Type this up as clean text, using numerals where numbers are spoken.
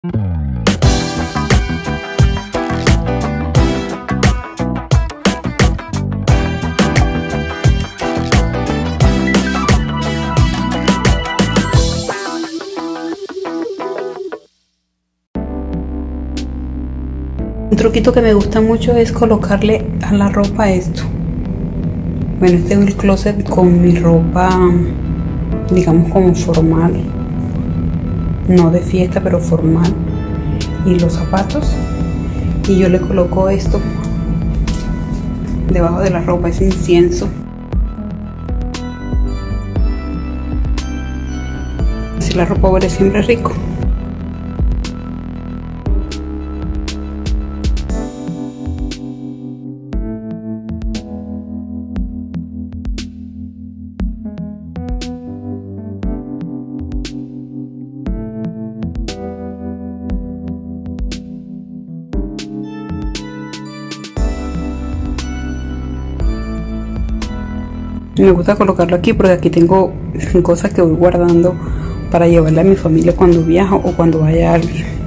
Un truquito que me gusta mucho es colocarle a la ropa esto. Bueno, este es el closet con mi ropa, digamos como formal, no de fiesta pero formal, y los zapatos, y yo le coloco esto debajo de la ropa, es incienso. Así la ropa huele siempre rico. Me gusta colocarlo aquí porque aquí tengo cosas que voy guardando para llevarle a mi familia cuando viajo o cuando vaya alguien.